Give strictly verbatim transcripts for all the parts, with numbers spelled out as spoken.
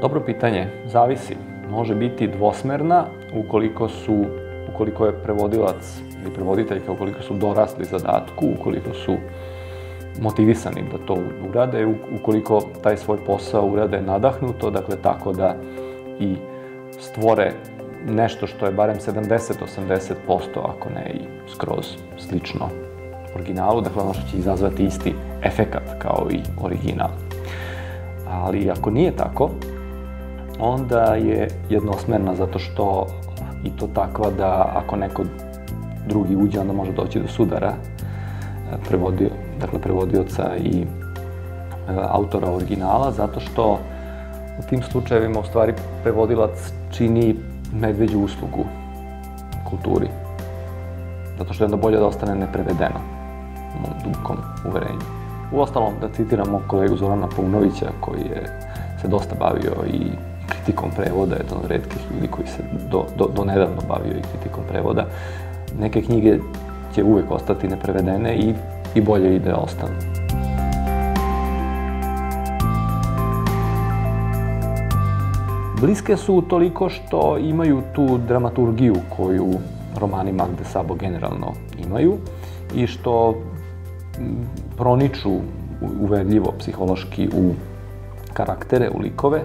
Dobro pitanje, zavisi. Može biti dvosmerna ukoliko su, ukoliko je prevodilac ili prevoditeljka, ukoliko su dorasli zadatku, ukoliko su motivisani da to urade, ukoliko taj svoj posao urade nadahnuto, dakle tako da i stvore nešto što je barem sedamdeset do osamdeset posto, ako ne i skroz slično originalu, dakle ono što će izazvati isti efekat kao i original. Ali ako nije tako, onda je jednosmerna zato što i to takva da ako neko drugi uđe, onda može doći do sudara, prevodio, dakle prevodioca i e, autora originala, zato što u tim slučajevima u stvari prevodilac čini medveđu uslugu kulturi. Zato što je onda bolje da ostane neprevedeno, u mom dubokom uverenju. Uostalom, da citiram mog kolegu Zorana Paunovića, koji je se dosta bavio i kritikom prevoda, jedan od retkih ljudi koji se do, do, do nedavno bavio i kritikom prevoda, neke knjige će uvek ostati neprevedene i, i bolje i da ostanu. Bliske su toliko što imaju tu dramaturgiju koju romani Magde Sabo generalno imaju i što proniču uverljivo psihološki u karaktere, u likove,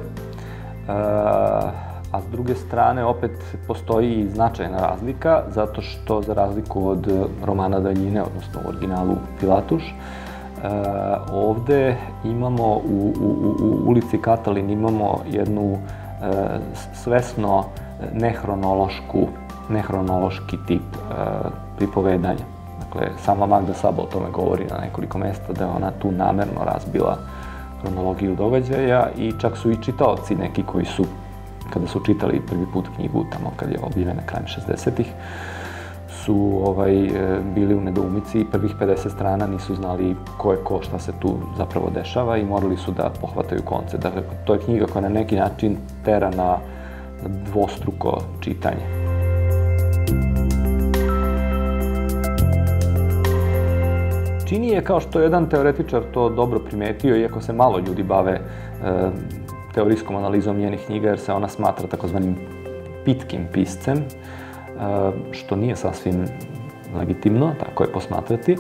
a s druge strane opet postoji i značajna razlika, zato što za razliku od romana Daljine, odnosno u originalu Pilatuš, ovde imamo u, u, u ulici Katalin imamo jednu svesno nehronološku, nehronološki tip pripovedanja. Dakle, sama Magda Sabo o tome govori na nekoliko mesta, da je ona tu namerno razbila hronologiju događaja i čak su i čitaoci neki koji su, kada su čitali prvi put knjigu, tamo kad je objavljena krajem šezdesetih, su ovaj, bili u nedoumici i prvih pedeset strana nisu znali ko je ko, šta se tu zapravo dešava i morali su da pohvataju konce. Dakle, to je knjiga koja na neki način tera na dvostruko čitanje. Čini je, kao što je jedan teoretičar to dobro primetio, iako se malo ljudi bave e, teorijskom analizom njenih knjiga, jer se ona smatra takozvanim pitkim piscem, e, što nije sasvim legitimno, tako je posmatrati, e,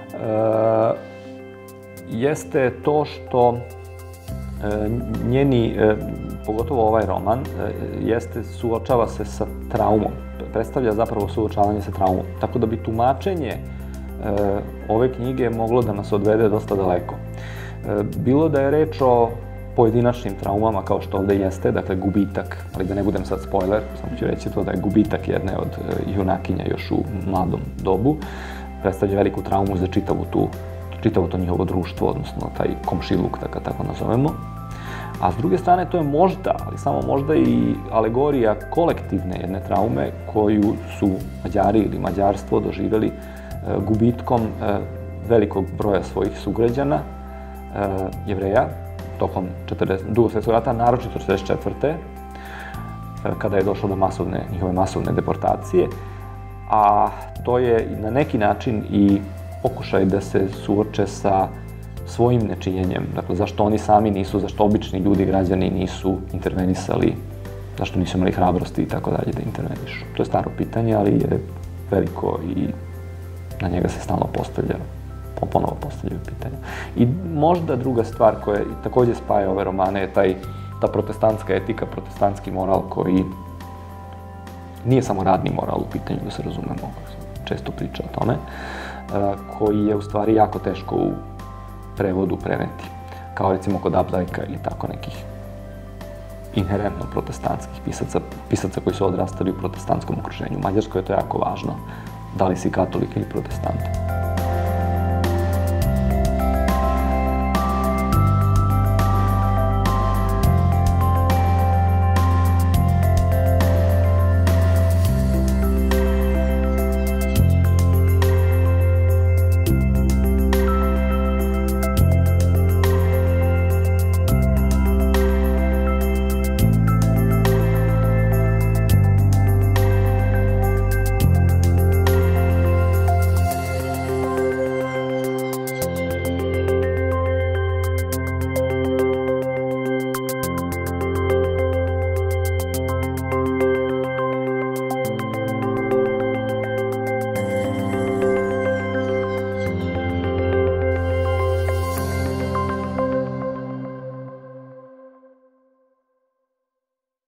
jeste to što e, njeni, e, pogotovo ovaj roman, e, jeste, suočava se sa traumom, predstavlja zapravo suočavanje sa traumom, tako da bi tumačenje ove knjige moglo da nas odvede dosta daleko. Bilo da je reč o pojedinačnim traumama, kao što ovde jeste, dakle gubitak, ali da ne budem sad spoiler, samo ću reći to da je gubitak jedne od junakinja još u mladom dobu, predstavlja veliku traumu za čitavu tu, čitavo to njihovo društvo, odnosno taj komšiluk, da ga tako nazovemo. A s druge strane, to je možda, ali samo možda i alegorija kolektivne jedne traume koju su Mađari ili mađarstvo doživjeli gubitkom velikog broja svojih sugrađana, Jevreja, tokom Drugog svjetskog rata, naročito četrdeset četvrte kada je došlo do masovne, njihove masovne deportacije, a to je na neki način i pokušaj da se suoče sa svojim nečinjenjem, dakle zašto oni sami nisu, zašto obični ljudi, građani nisu intervenisali, zašto nisu imali hrabrosti i tako dalje da intervenišu. To je staro pitanje, ali je veliko i na njega se stalno postavlja, ponovo postavljaju pitanja. I možda druga stvar koja takođe spaja ove romane je taj, ta protestantska etika, protestantski moral koji nije samo radni moral u pitanju, da se razumemo, često priča o tome, koji je u stvari jako teško u prevodu preneti, kao recimo kod Updike ili tako nekih inherentno protestantskih pisaca, pisaca koji su odrastali u protestantskom okruženju. U Mađarskoj je to jako važno. Da li si katolik ili protestant.